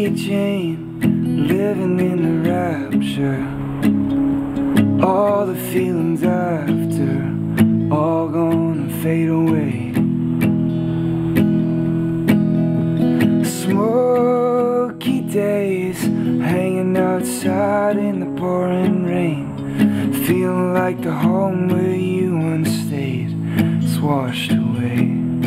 Sweet Jane, living in the rapture. All the feelings after, all gonna fade away. Smoky days, hanging outside in the pouring rain, feeling like the home where you once stayed is washed away.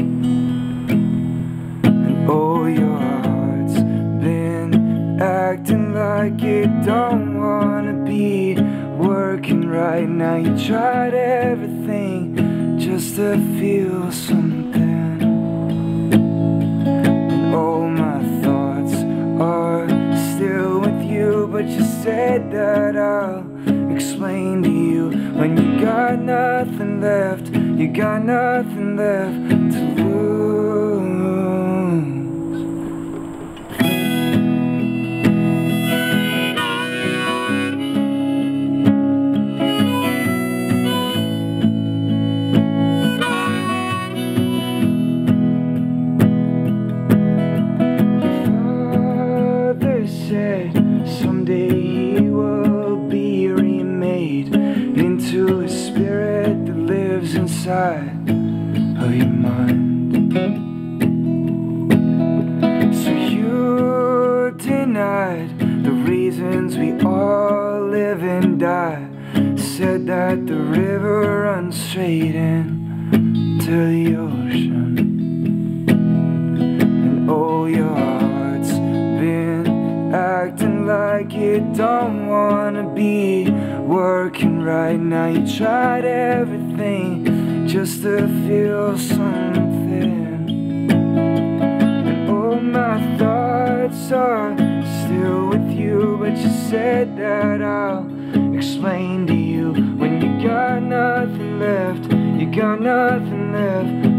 And oh, your heart's been acting like it don't wanna be working right now. You tried everything just to feel something. And oh, my thoughts are still with you, but you said that I'll explain to you when you got nothing left, you got nothing left to lose. Someday he will be remade into a spirit that lives inside of your mind. So you denied the reasons we all live and die, said that the river runs straight into the ocean. And oh, your heart's been acting like you don't wanna be working right now. You tried everything just to feel something. And oh, my thoughts are still with you, but you said that I'll explain to you when you got nothing left, you got nothing left